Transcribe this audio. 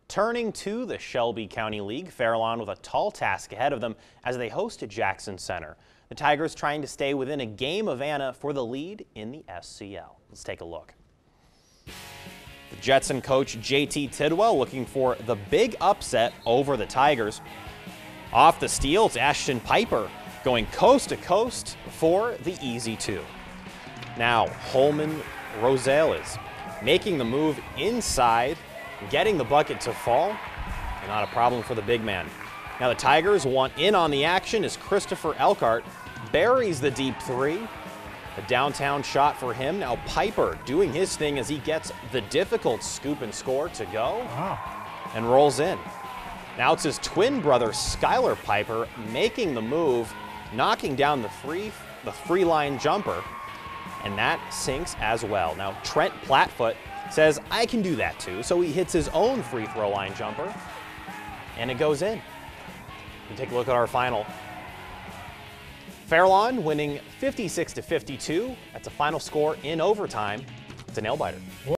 Turning to the Shelby County League, Fairlawn with a tall task ahead of them as they host to Jackson Center. The Tigers trying to stay within a game of Anna for the lead in the SCL. Let's take a look. The Jetson coach JT Tidwell looking for the big upset over the Tigers. Off the steal, it's Ashton Piper going coast to coast for the easy two. Now Holman Rosales making the move inside, getting the bucket to fall, and not a problem for the big man. Now the Tigers want in on the action as Christopher Elkhart buries the deep three. A downtown shot for him. Now Piper doing his thing as he gets the difficult scoop and score to go and rolls in. Now it's his twin brother Skylar Piper making the move, knocking down the free line jumper, and that sinks as well. Now Trent Platfoot says, I can do that too, so he hits his own free throw line jumper, and it goes in. We take a look at our final. Fairlawn winning 56-52. That's a final score in overtime. It's a nail biter.